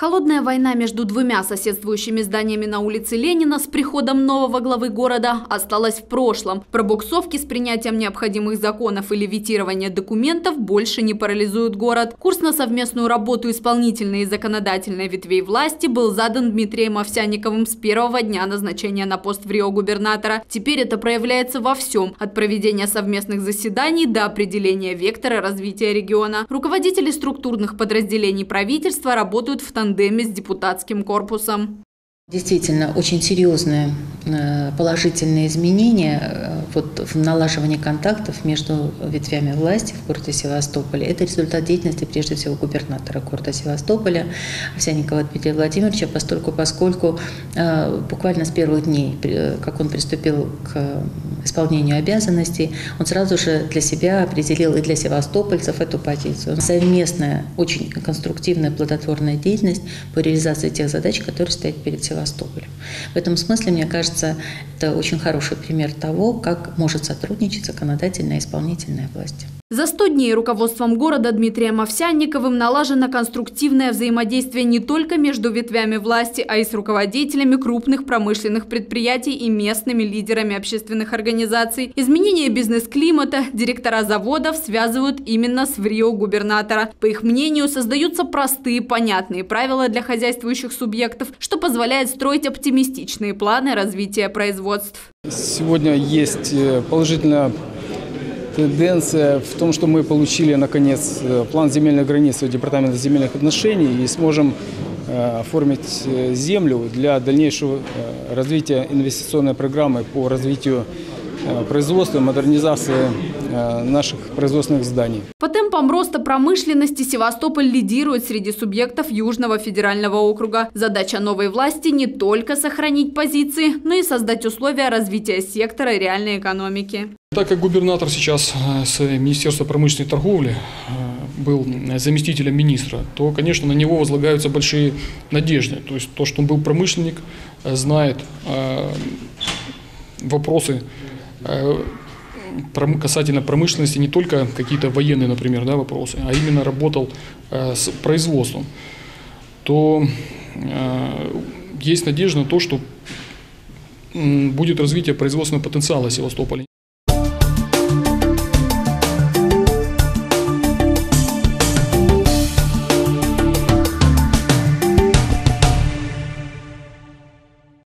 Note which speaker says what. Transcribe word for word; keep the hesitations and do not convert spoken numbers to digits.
Speaker 1: Холодная война между двумя соседствующими зданиями на улице Ленина с приходом нового главы города осталась в прошлом. Пробуксовки с принятием необходимых законов или ветирование документов больше не парализуют город. Курс на совместную работу исполнительной и законодательной ветвей власти был задан Дмитрием Овсянниковым с первого дня назначения на пост в Рио губернатора. Теперь это проявляется во всем – от проведения совместных заседаний до определения вектора развития региона. Руководители структурных подразделений правительства работают в тандеме с депутатским корпусом.
Speaker 2: Действительно, очень серьезные положительные изменения вот, в налаживании контактов между ветвями власти в городе Севастополе. Это результат деятельности, прежде всего, губернатора города Севастополя Овсянникова Дмитрия Владимировича, поскольку, поскольку буквально с первых дней, как он приступил к исполнению обязанностей, он сразу же для себя определил и для севастопольцев эту позицию. Совместная, очень конструктивная, плодотворная деятельность по реализации тех задач, которые стоят перед Севастополем. В этом смысле, мне кажется, это очень хороший пример того, как может сотрудничать законодательная и исполнительная власть.
Speaker 1: За сто дней руководством города Дмитрием Овсянниковым налажено конструктивное взаимодействие не только между ветвями власти, а и с руководителями крупных промышленных предприятий и местными лидерами общественных организаций. Изменение бизнес-климата директора заводов связывают именно с ВРИО губернатора. По их мнению, создаются простые, понятные правила для хозяйствующих субъектов, что позволяет строить оптимистичные планы развития производств.
Speaker 3: Сегодня есть положительная тенденция в том, что мы получили, наконец, план земельных границ Департамента земельных отношений и сможем оформить землю для дальнейшего развития инвестиционной программы по развитию производства, модернизации наших производственных зданий.
Speaker 1: По темпам роста промышленности Севастополь лидирует среди субъектов Южного федерального округа. Задача новой власти не только сохранить позиции, но и создать условия развития сектора реальной экономики.
Speaker 4: Так как губернатор сейчас с Министерства промышленной торговли был заместителем министра, то, конечно, на него возлагаются большие надежды. То есть то, что он был промышленник, знает вопросы касательно промышленности, не только какие-то военные, например, да, вопросы, а именно работал с производством, то есть надежда на то, что будет развитие производственного потенциала Севастополя.